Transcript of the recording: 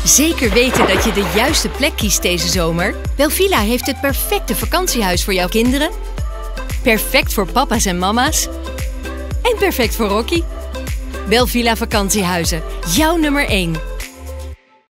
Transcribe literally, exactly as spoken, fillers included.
Zeker weten dat je de juiste plek kiest deze zomer? Belvilla heeft het perfecte vakantiehuis voor jouw kinderen. Perfect voor papa's en mama's. En perfect voor Rocky. Belvilla Vakantiehuizen, jouw nummer één.